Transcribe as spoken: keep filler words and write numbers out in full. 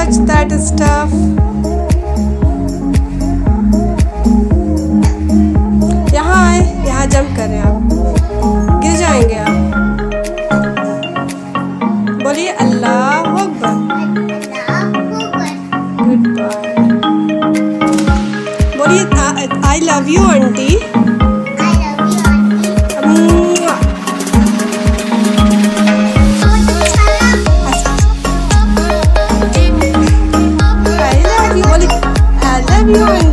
touch that stuff. यहाँ आए, यहाँ जंप कर रहे हैं आप, गिर जाएंगे आप। बोलिए अल्लाह अकबर। Good boy. बोलिए I love you aunty. I love you,